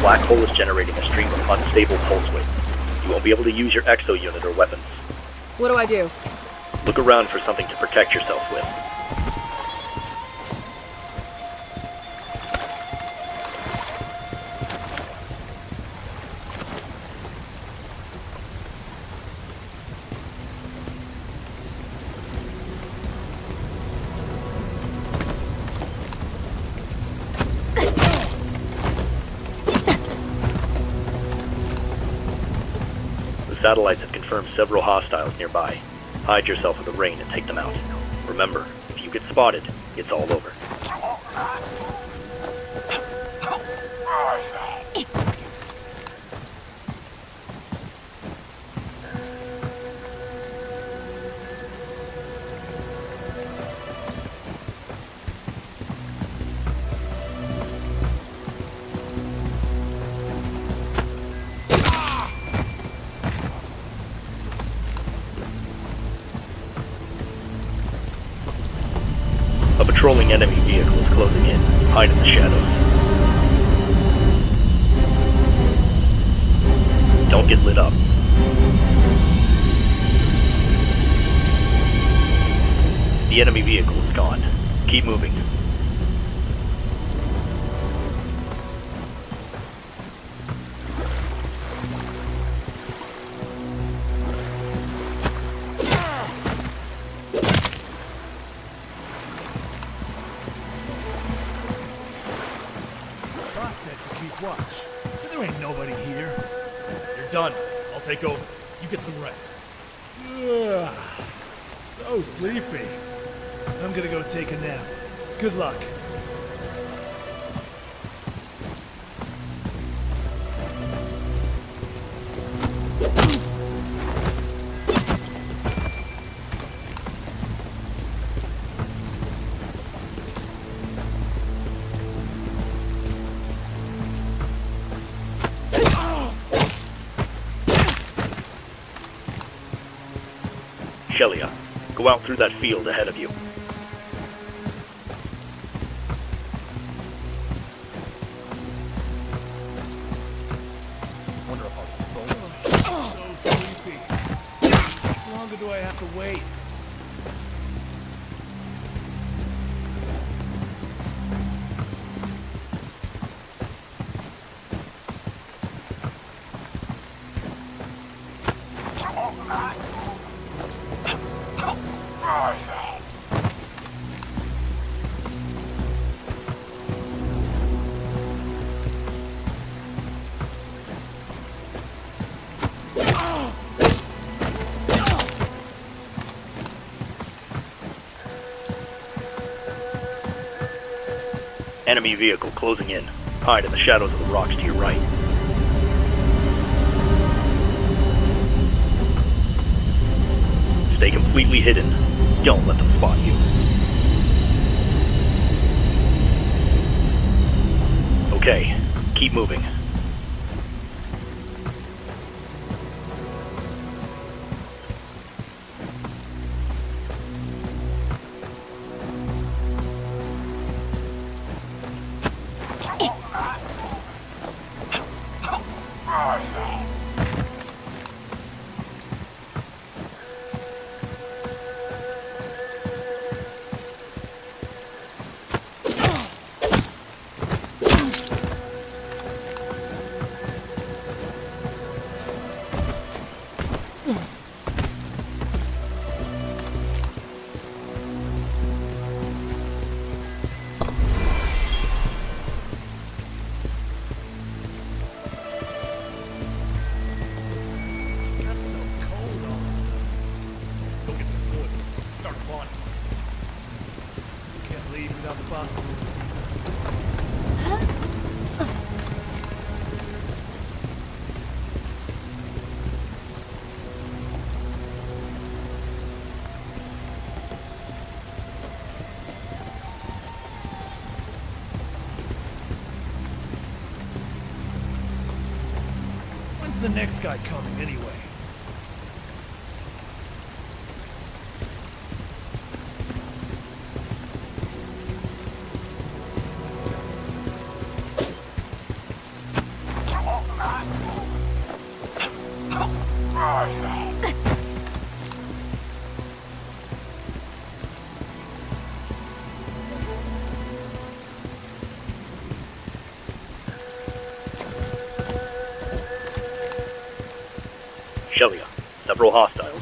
black hole is generating a stream of unstable pulse waves. You won't be able to use your exo unit or weapons. What do I do? Look around for something to protect yourself with. Satellites have confirmed several hostiles nearby. Hide yourself in the rain and take them out. Remember, if you get spotted, it's all over. A patrolling enemy vehicle is closing in. Hide in the shadows. Don't get lit up. The enemy vehicle is gone. Keep moving. Watch. There ain't nobody here. You're done. I'll take over. You get some rest. Ugh, so sleepy. I'm gonna go take a nap. Good luck. Shelia, go out through that field ahead of you. Wonder if I'll So sleepy. How much longer do I have to wait? Enemy vehicle closing in. Hide in the shadows of the rocks to your right. Stay completely hidden. Don't let them spot you. Okay, keep moving. Without the boss's orders. When's the next guy coming anyway? several hostiles.